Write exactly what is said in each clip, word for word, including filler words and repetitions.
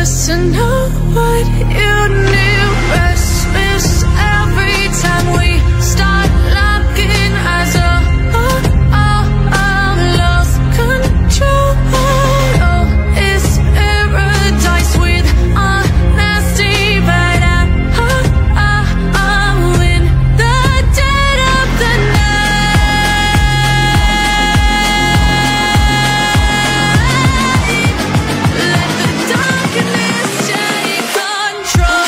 just to know what you knew. Restless every time we start locking eyes. Oh, oh, oh, oh, lost control. Oh, it's paradise with honesty, but I, oh, oh, oh, in the dead of the night. Let the darkness take control.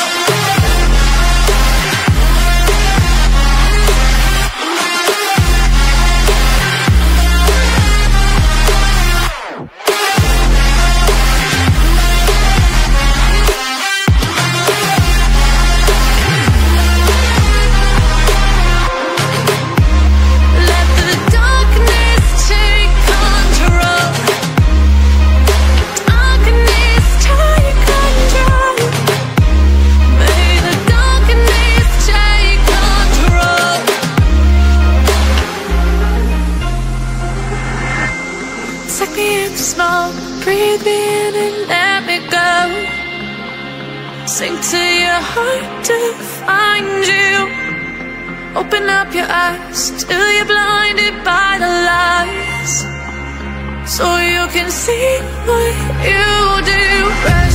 Let the darkness take control. Darkness take control. May the darkness take control. Suck me in small, breathe me in and let me go. Sink to your heart to find you. Open up your eyes till you're blinded by the lies, so you can see what you do. Rest